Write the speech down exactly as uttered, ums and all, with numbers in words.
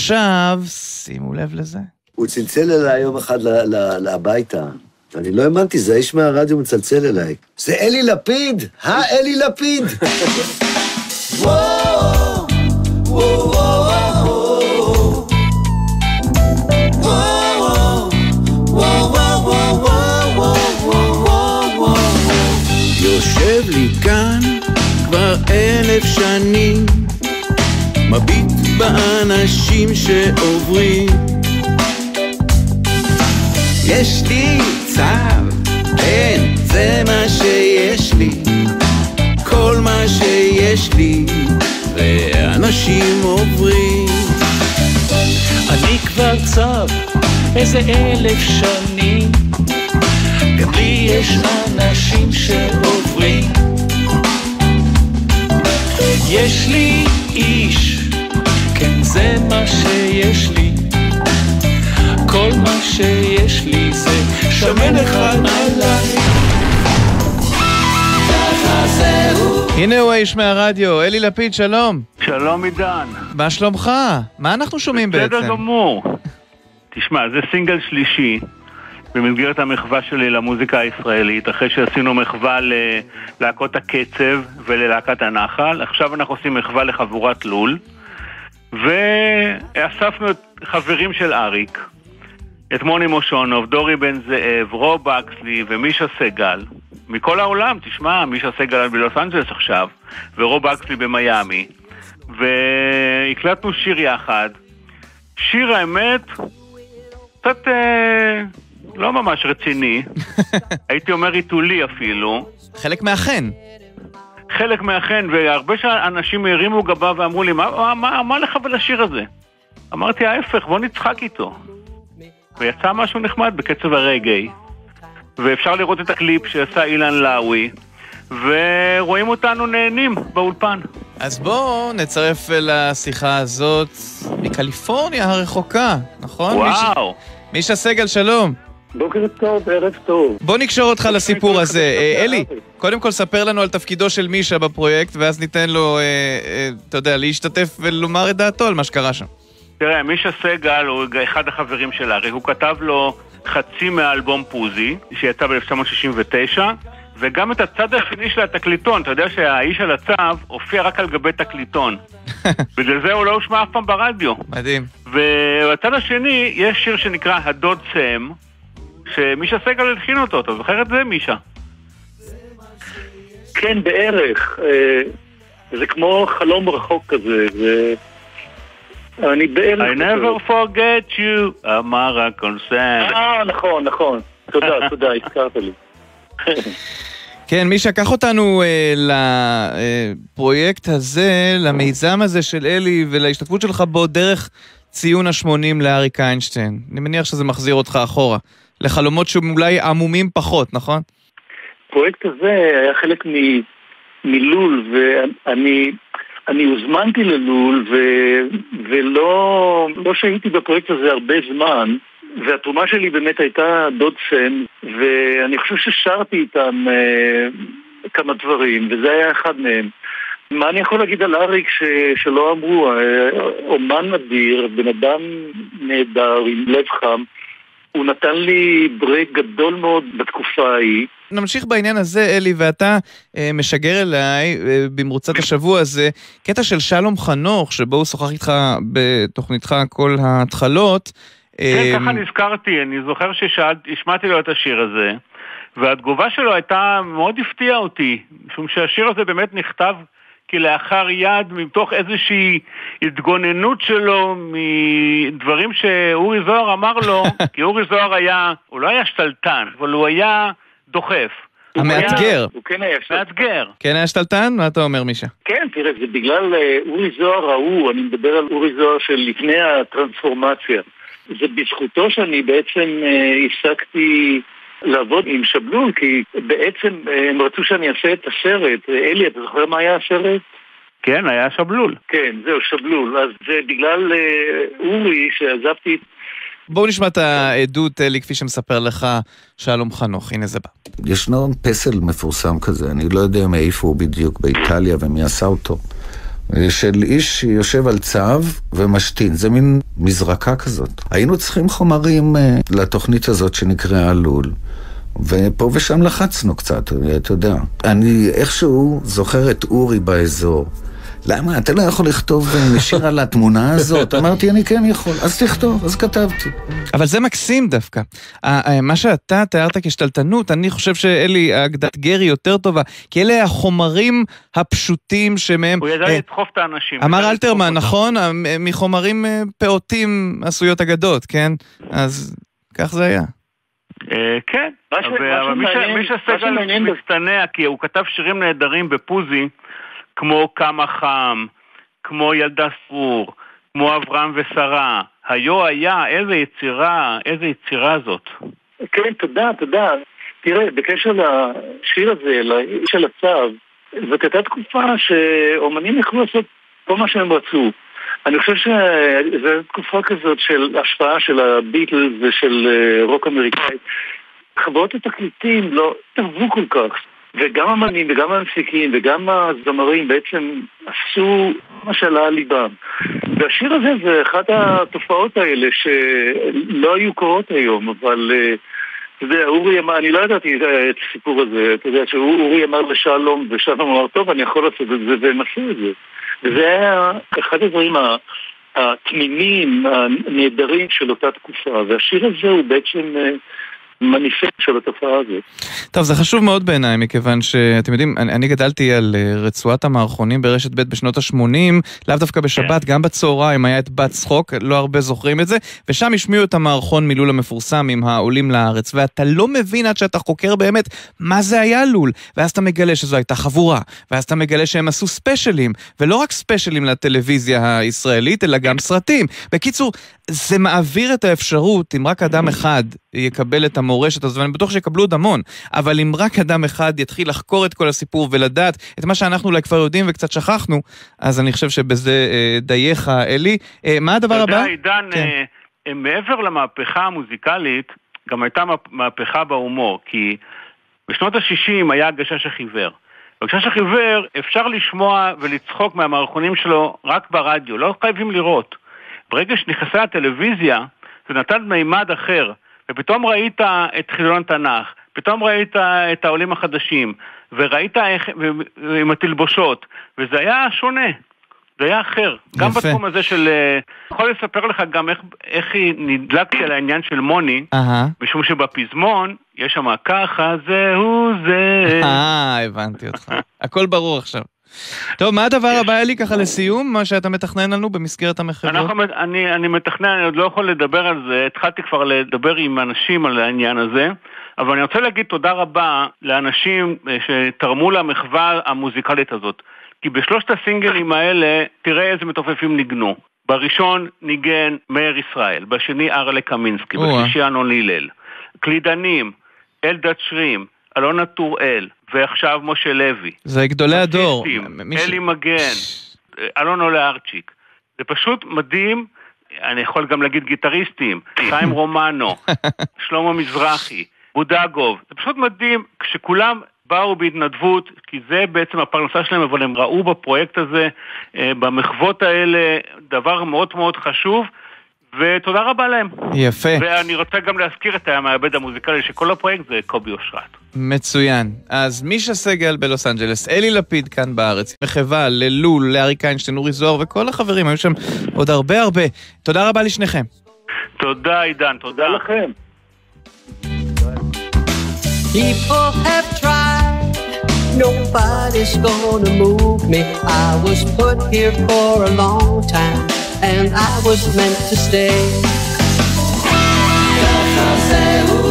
ועכשיו, שימו לב לזה. הוא צלצל אליי יום אחד לביתה. אני לא האמנתי, זה האיש מהרדיו מצלצל אליי. זה אלי לפיד! אה, אלי לפיד! וואו! וואו, וואו, וואו! יושב לי כאן כבר אלף שנים, מביט באנשים שעוברים. יש לי צו, כן, זה מה שיש לי, כל מה שיש לי, ואנשים עוברים. אני כבר צו, איזה אלף שנים, גם לי יש אנשים שעוברים. יש לי איש, כן, זה מה שיש לי, כל מה שיש לי זה שמן אחד עליי. הנה הוא האיש מהרדיו, אלי לפיד, שלום. שלום עידן. מה שלומך? מה אנחנו שומעים בעצם? בסדר גמור. תשמע, זה סינגל שלישי במסגרת המחווה שלי למוזיקה הישראלית, אחרי שעשינו מחווה ללהקות הקצב וללהקת הנחל. עכשיו אנחנו עושים מחווה לחבורת לול, ואספנו את חברים של אריק, את מוני מושונוב, דורי בן זאב, רוב אקסלי ומישה סגל מכל העולם. תשמע, מישה סגל בלוס אנג'לס עכשיו, ורוב אקסלי במיימי, והקלטנו שיר יחד. שיר האמת קצת אה, לא ממש רציני, הייתי אומר עיתולי אפילו, חלק מהחן חלק מהחן, והרבה אנשים הרימו גבה ואמרו לי, מה, מה, מה, מה לך ולשיר הזה? אמרתי, ההפך, בוא נצחק איתו. ויצא משהו נחמד בקצב הרגעי, ואפשר לראות את הקליפ שעשה אילן לאוי, ורואים אותנו נהנים באולפן. אז בואו נצרף לשיחה הזאת מקליפורניה הרחוקה, נכון? וואו. מישה סגל, שלום. בוקר טוב, ערב טוב. בוא נקשור אותך לסיפור הזה. אלי, קודם כל ספר לנו על תפקידו של מישה בפרויקט, ואז ניתן לו, אתה יודע, להשתתף ולומר את דעתו על מה שקרה שם. תראה, מישה סגל הוא אחד החברים של ארי, הוא כתב לו חצי מהאלבום פוזי, שיצא ב-אלף תשע מאות שישים ותשע, וגם את הצד השני של התקליטון. אתה יודע שהאיש על הצו הופיע רק על גבי תקליטון, בגלל זה הוא לא הושמע אף פעם ברדיו. מדהים. ובצד השני יש שיר שנקרא הדוד סם, שמישה סגל הלחין אותו, אתה זוכר את זה, מישה? כן, בערך. זה כמו חלום רחוק כזה, זה... אני בערך... I never forget you, אמר הקונסרט. אה, נכון, נכון. תודה, תודה, הזכרת לי. כן, מישה, קח אותנו אה, לפרויקט הזה, למיזם הזה של אלי, ולהשתתפות שלך בו דרך ציון השמונים לאריק איינשטיין. אני מניח שזה מחזיר אותך אחורה, לחלומות שאולי עמומים פחות, נכון? הפרויקט הזה היה חלק מ... מלול, ואני... אני הוזמנתי ללול, ו... ולא לא שהייתי בפרויקט הזה הרבה זמן, והתרומה שלי באמת הייתה דוד סם, ואני חושב ששרתי איתם אה, כמה דברים, וזה היה אחד מהם. מה אני יכול להגיד על אריק ש... שלא אמרו? אומן נדיר, בן אדם נהדר, עם לב חם, הוא נתן לי ברייק גדול מאוד בתקופה ההיא. נמשיך בעניין הזה, אלי, ואתה אה, משגר אליי אה, במרוצת השבוע הזה, קטע של שלום חנוך, שבו הוא שוחח איתך בתוכניתך כל ההתחלות. כן, אה... ככה נזכרתי, אני זוכר שהשמעתי לו את השיר הזה, והתגובה שלו הייתה מאוד הפתיעה אותי, משום שהשיר הזה באמת נכתב כלאחר יד, מתוך איזושהי התגוננות שלו, מדברים שאורי זוהר אמר לו, כי אורי זוהר היה, הוא לא היה שתלטן, אבל הוא היה דוחף. המאתגר. הוא כן היה שתלטן. מאתגר. כן היה שתלטן? מה אתה אומר, מישה? כן, תראה, זה בגלל אורי זוהר ההוא, אני מדבר על אורי זוהר של לפני הטרנספורמציה. זה בזכותו שאני בעצם הפסקתי לעבוד עם שבלול, כי בעצם הם רצו שאני אעשה את הסרט. אלי, אתה זוכר מה היה הסרט? כן, היה שבלול. כן, זהו, שבלול. אז זה בגלל אורי שעזבתי. בואו נשמע את העדות, אלי, כפי שמספר לך שלום חנוך. הנה זה בא. ישנו פסל מפורסם כזה, אני לא יודע מאיפה הוא בדיוק באיטליה ומי עשה אותו. של איש שיושב על צו ומשתין. זה מין מזרקה כזאת. היינו צריכים חומרים לתוכנית הזאת שנקראה לול. ופה ושם לחצנו קצת, אתה יודע. אני איכשהו זוכר את אורי באזור. למה? אתה לא יכול לכתוב שיר על התמונה הזאת? אמרתי, אני כן יכול. אז תכתוב, אז כתבתי. אבל זה מקסים דווקא. מה שאתה תיארת כשתלטנות, אני חושב שאלי, הגדת גרי יותר טובה, כי אלה החומרים הפשוטים שמהם... הוא ידע לדחוף את האנשים. אמר אלתרמן, נכון? מחומרים פעוטים עשויות אגדות, כן? אז כך זה היה. כן, אבל מי שסגל מצטנע, כי הוא כתב שירים נהדרים בפוזי, כמו כמה חם, כמו ילדה סרור, כמו אברהם ושרה. היו היה, איזה יצירה, איזה יצירה זאת. כן, תודה, תודה. תראה, בקשר לשיר הזה, של הצו, זאת הייתה תקופה שאומנים יכלו לעשות כל מה שהם רצו. אני חושב שזו תקופה כזאת של השפעה של הביטלס ושל רוק אמריקאי. חברות התקליטים לא תרבו כל כך. וגם המנים וגם המפיקים וגם הזמרים בעצם עשו מה שעלה על ליבם. והשיר הזה זה אחת התופעות האלה שלא היו קורות היום, אבל אתה יודע, אורי אמר, אני לא ידעתי את הסיפור הזה, אתה יודע שאורי אמר לשלום ושלום אמר, טוב, אני יכול לעשות את זה, והם עשו את זה. וזה היה אחד הדברים התמימים, הנהדרים של אותה תקופה, והשיר הזה הוא בעצם... מניפסט של התופעה הזאת. טוב, זה חשוב מאוד בעיניי, מכיוון שאתם יודעים, אני, אני גדלתי על רצועת המערכונים ברשת ב' בשנות ה-שמונים, לאו דווקא בשבת, גם בצהריים היה את בת צחוק, לא הרבה זוכרים את זה, ושם השמיעו את המערכון מלול המפורסם עם העולים לארץ, ואתה לא מבין עד שאתה חוקר באמת מה זה היה לול, ואז אתה מגלה שזו הייתה חבורה, ואז אתה מגלה שהם עשו ספיישלים, ולא רק ספיישלים לטלוויזיה הישראלית, אלא גם סרטים. בקיצור, זה מעביר את האפשרות, אם רק אדם אחד יקבל את המורשת הזו, ואני בטוח שיקבלו עוד המון, אבל אם רק אדם אחד יתחיל לחקור את כל הסיפור ולדעת את מה שאנחנו אולי כבר יודעים וקצת שכחנו, אז אני חושב שבזה דייך, אלי. מה הדבר הבא? אתה יודע, עידן, כן. מעבר למהפכה המוזיקלית, גם הייתה מהפכה בהומור, כי בשנות ה-שישים היה הגשש החיוור. הגשש החיוור אפשר לשמוע ולצחוק מהמערכונים שלו רק ברדיו, לא חייבים לראות. ברגע שנכנסה הטלוויזיה, זה נתן מימד אחר, ופתאום ראית את חידון התנ"ך, פתאום ראית את העולים החדשים, וראית איך, עם התלבושות, וזה היה שונה, זה היה אחר. גם יפה. בתחום הזה של, יכול לספר לך גם איך, איך נדלקתי על העניין של מוני, uh-huh. משום שבפזמון, יש שם ככה, זהו זה. אה, הבנתי אותך. הכל ברור עכשיו. טוב, מה הדבר הבא לי ככה לסיום, מה שאתה מתכנן לנו במסגרת המחברות? אנחנו, אני, אני מתכנן, אני עוד לא יכול לדבר על זה, התחלתי כבר לדבר עם אנשים על העניין הזה, אבל אני רוצה להגיד תודה רבה לאנשים שתרמו למחווה המוזיקלית הזאת, כי בשלושת הסינגלים האלה, תראה איזה מתופפים ניגנו. בראשון ניגן מאיר ישראל, בשני ארלה קמינסקי, בשלישי אנון לילל. קלידנים, אלדד שרים, אלונה טוראל, ועכשיו משה לוי. זה גדולי הדור. אלי מגן, אלון עולה ארצ'יק. זה פשוט מדהים, אני יכול גם להגיד גיטריסטים, חיים רומנו, שלמה מזרחי, בודגוב. זה פשוט מדהים כשכולם באו בהתנדבות, כי זה בעצם הפרנסה שלהם, אבל הם ראו בפרויקט הזה, במחוות האלה, דבר מאוד מאוד חשוב, ותודה רבה להם. יפה. ואני רוצה גם להזכיר את המעבד המוזיקלי שכל הפרויקט זה קובי אושרת. מצוין. אז מישה סגל בלוס אנג'לס, אלי לפיד כאן בארץ, מחווה ללול, לאריק איינשטיין, אורי זוהר וכל החברים, היו שם עוד הרבה הרבה. תודה רבה לשניכם. תודה עידן, תודה לכם. People have tried, nobody's gonna move me. I was put here for a long time, and I was meant to stay.